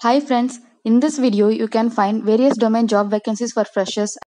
Hi friends, in this video you can find various domain job vacancies for freshers